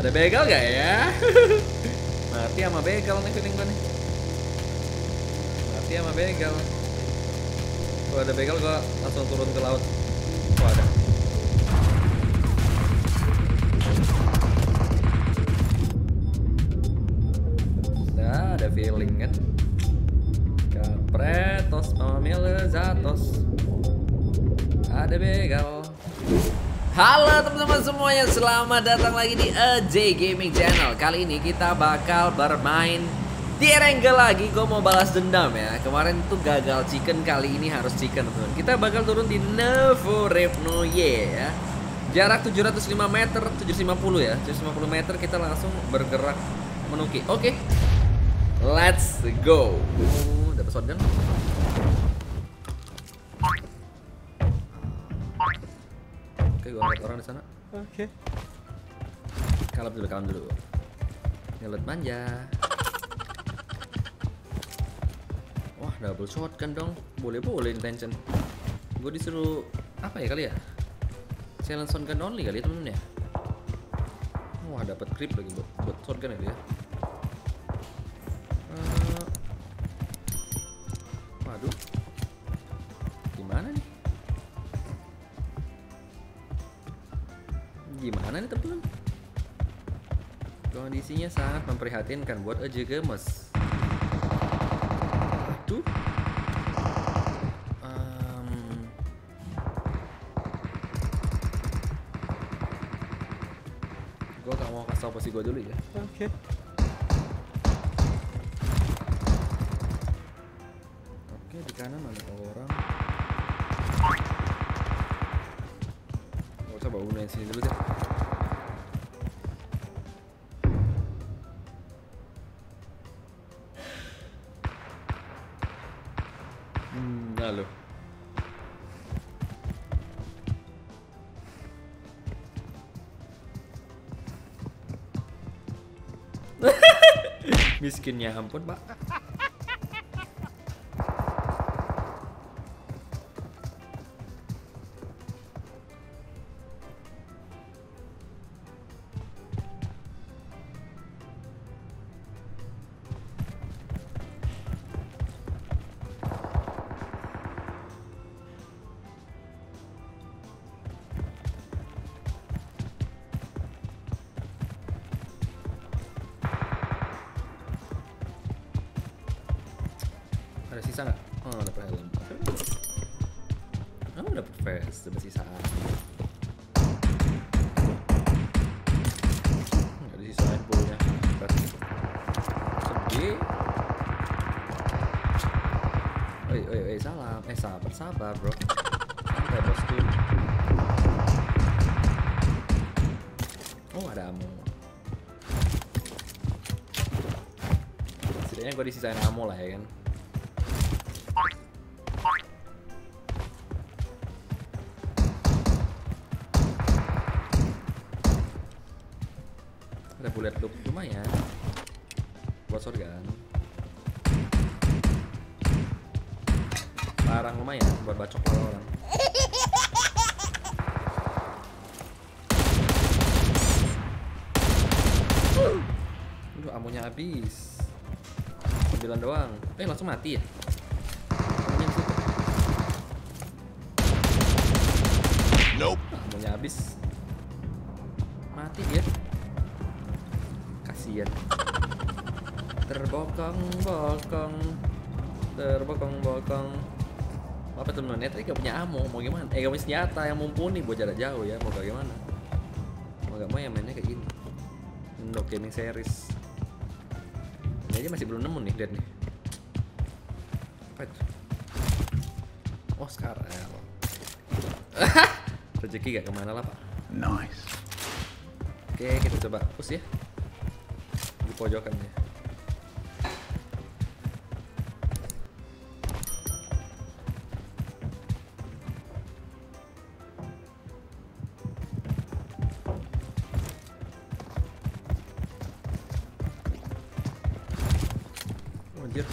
Ada begal gak ya? Mati sama begal nih feeling gue nih. Mati sama begal. Kalau ada begal gue langsung turun ke laut. Oh ada. Nah, ada feeling kan. Kapretos Pamelezatos. Ada begal. Halo teman-teman semuanya, selamat datang lagi di AJ Gaming Channel. Kali ini kita bakal bermain di Erangel lagi. Gue mau balas dendam ya. Kemarin tuh gagal chicken, kali ini harus chicken teman-teman. Kita bakal turun di Novorevnoye ya. Jarak 705 meter, 750 ya, 750 meter. Kita langsung bergerak menuki. Oke, let's go. Dapat shotgun. Oke, gue lihat orang di sana. Oke. Kalem dulu. Ngelet manja. Wah, double shotgun dong. Boleh intention. Gue disuruh apa ya kali ya? Challenge shotgun only kali ya temen-temen ya. Wah, dapat creep lagi buat shotgun ya. Waduh. Gimana nih? Gimana nih teman-teman? Kondisinya sangat memprihatinkan buat AJ Gamers. Aduh. Gue gak mau kasih tau posisi gue dulu ya. Oke. Oke, di kanan ada orang. Gak usah bawa bunuhin sini dulu deh. Lalu miskinnya ampun pak. Ada sisa nggak? Oh, dapet helm. Oh, dapet vest, dapet sisa. Nggak disisain puluhnya. Sedih. Oi, salam. Sabar bro. Santai bosku. Oh, ada ammo. Setidaknya gue disisain ammo lah ya kan. Ada bullet loop lumayan buat shotgun. Larang lumayan buat bacok orang. Aduh, amonya habis 9 doang. Langsung mati ya. Nope. Amonya habis. Mati dia. Kasian. Terbokong. Apa temen-temen, tadi gak punya ammo, mau gimana? Gak punya senjata yang mumpuni buat jarak jauh ya, mau bagaimana? Mau gak mau yang mainnya kayak gini. Untuk gaming series. Ini aja masih belum nemu nih, lihat nih. Apa itu? Oh, sekarang. Rezeki gak kemana lah pak. Nice. Oke, kita coba push ya. Di pojokan ya. Anjir.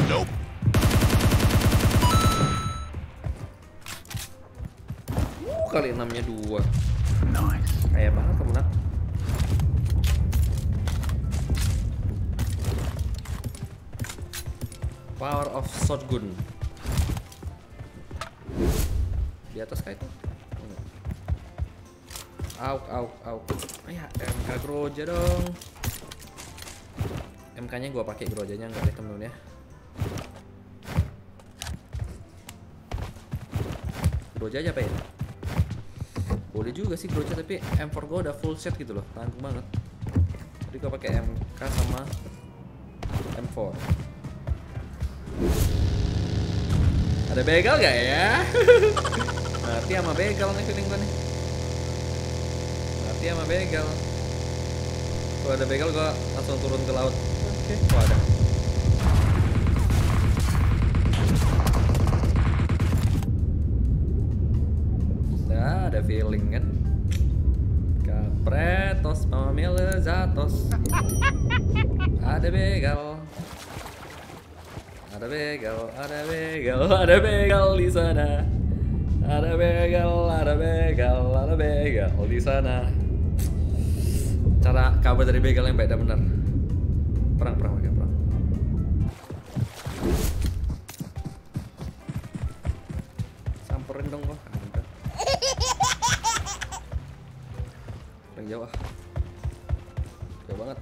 Nope. Kali 6-nya 2. Nice. Kayak banget kamu nak. Power of shotgun. Di atas kayak itu. Auk. Ya, MK Groja dong. MK-nya gua pakai, Grojanya enggak deh temen ya. Groja aja apa ya? Boleh juga sih Groja, tapi M4 gua udah full set gitu loh, tanggung banget. Jadi gua pakai MK sama M4. Ada begal gak ya? Mati sama begal nih feeling gua nih. Mati sama begal. Kalau ada begal gua langsung turun ke laut. Oke, ada. Ada feeling kan? Kapretos Melezatos. Ada begal. Ada begal di sana. Ada begal di sana. Cara kabur dari begal yang beda benar. Perang. Samperin dong kok. Paling jauh jauh banget.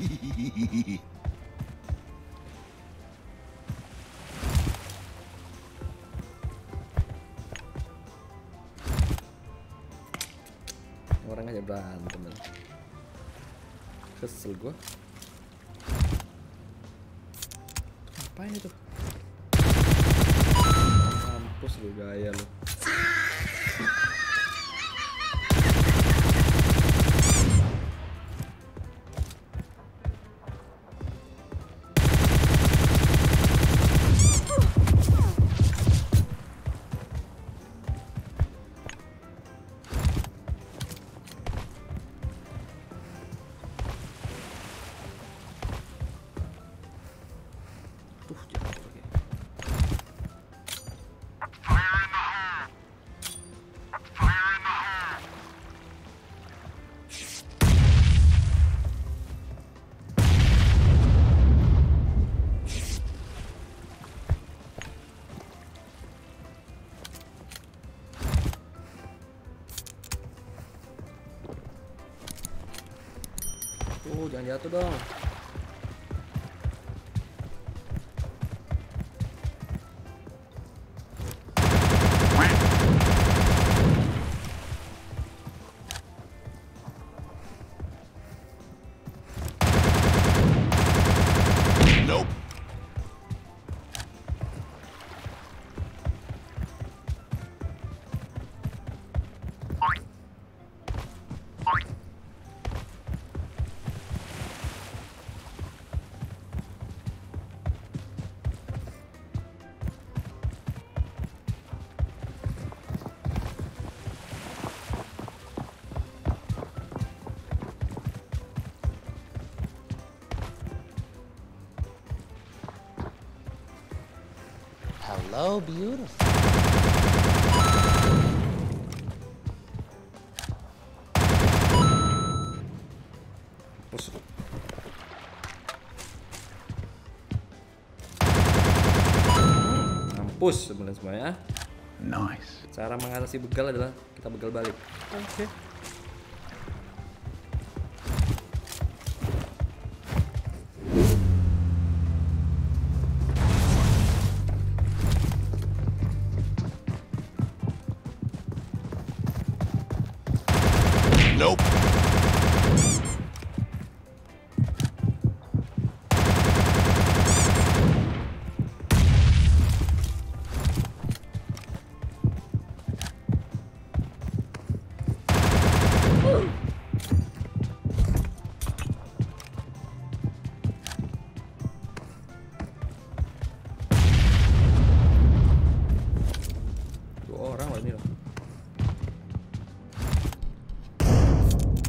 Orang aja berantem. Kesel gua. Ngapain itu? Mampus lu, gaya lu. Jatuh lagi. Jangan jatuh dong. Nope. Hello, beautiful. Mampus sebenarnya semuanya. Nice. Cara mengatasi begal adalah kita begal balik. Oke. Nope. Dua orang loh ini loh.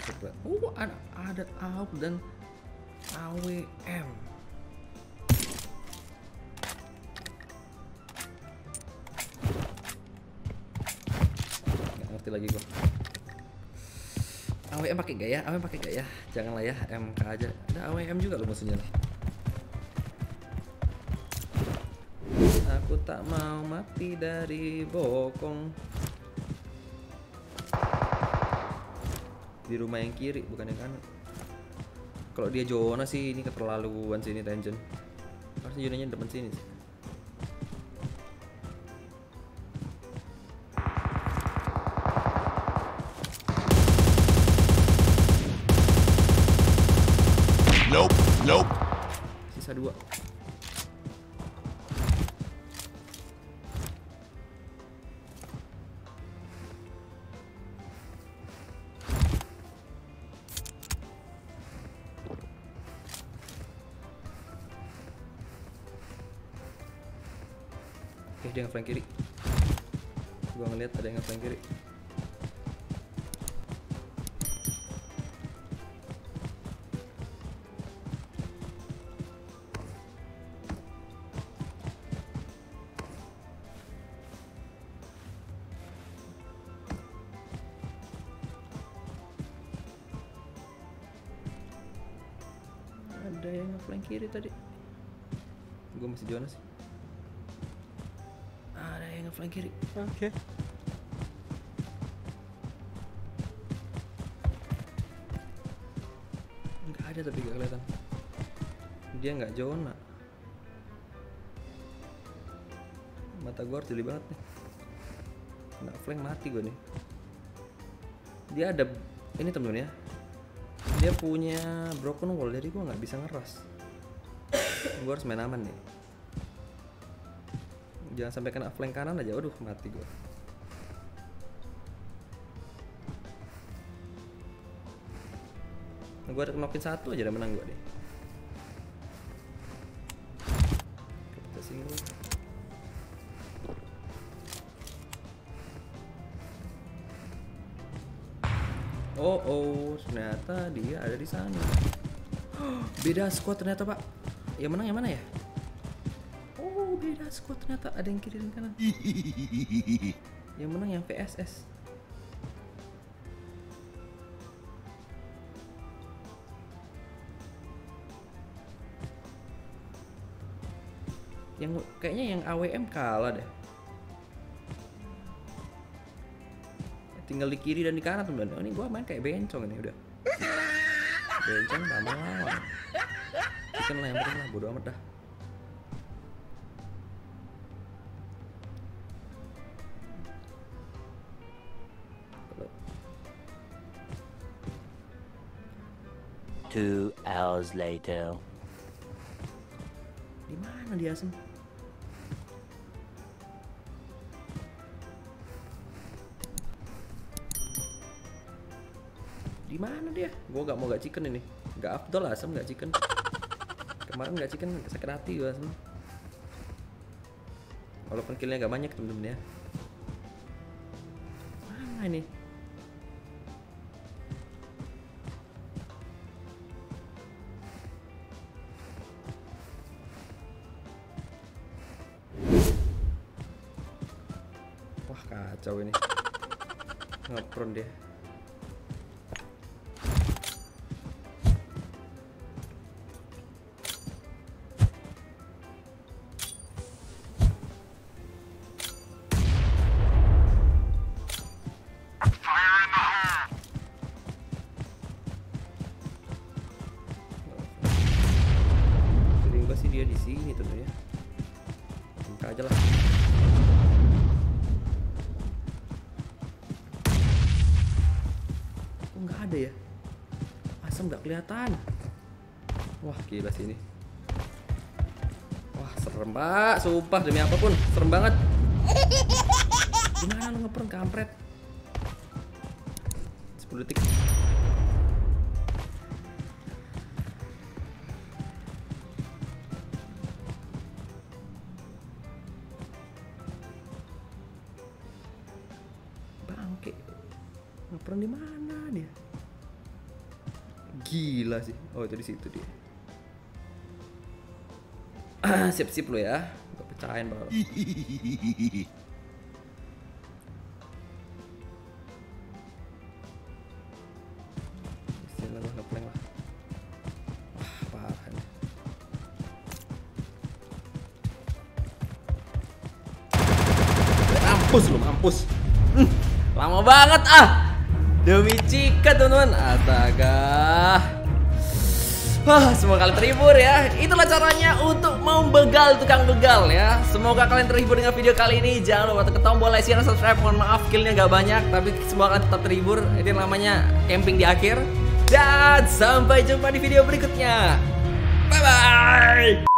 Coba. Ada AUG dan AWM. Nggak ngerti lagi gua. AWM pakai gak ya? AWM pakai gak ya? Janganlah ya, MK aja. Ada AWM juga loh musuhnya. Aku tak mau mati dari bokong. Di rumah yang kiri, bukan yang kanan. Kalau dia zona sih ini keterlaluan sini Tenjen. Harusnya zonanya depan sini sih. Nope. Sisa 2. Oke, dia nge-flank kiri. Gua ngeliat ada yang nge-flank kiri. Ada yang nge-flank kiri tadi. Gua masih zona sih. Ada yang nge-flank kiri. Oke. Nggak ada tapi gak kelihatan. Dia nggak zona. Mata gua harus jeli banget nih. Kena flank mati gua nih. Dia ada ini temen-temen ya. Dia punya broken wall jadi gua nggak bisa ngeras. Gua harus main aman nih. Jangan sampai kena flank kanan aja. Waduh, mati gua. Gua ada knock-in 1 aja udah menang gua deh. Kita single. Oh, ternyata dia ada di sana. Beda squad ternyata, Pak. Yang menang yang mana ya? Oh, beda squad ternyata, ada yang kiri dan kanan. Yang menang yang VSS. Yang kayaknya yang AWM kalah deh. Tinggal di kiri dan di kanan teman-teman. Oh, ini gua main kayak bencong ini udah. Bencong gak mau lawan. Chicken lah yang penting lah, bodo amat dah. Two hours later. Di mana dia Asem? Di mana dia? Gua gak mau gak chicken ini. Gak afdol lah Asem gak chicken. Kemarin gak chicken sakit hati gua Asem. Walaupun killnya gak banyak temen-temen ya. Mana ini? Wah kacau ini. Ngepron dia. Feeling gua sih dia di sini tuh ya. Buka aja lah. Kok nggak ada ya? Asem nggak kelihatan. Wah gila sih ini. Wah serem pak, sumpah demi apapun serem banget. Gimana lu ngepern kampret? 10 detik. Bangke. Ngepern di mana dia? Gila sih. Oh itu di situ dia. Sip-sip lo ya. Gak pecahin bakal. Istilah gue ngeplank lah. Wah parah nih. Mampus lu, mampus. Lama banget ah. Demi Cika teman-teman. Astaga. Wah, semoga kalian terhibur ya. Itulah caranya untuk membegal tukang begal ya. Semoga kalian terhibur dengan video kali ini. Jangan lupa tekan tombol like, share, dan subscribe. Mohon maaf killnya gak banyak, tapi semoga kalian tetap terhibur. Itu namanya camping di akhir. Dan sampai jumpa di video berikutnya. Bye bye.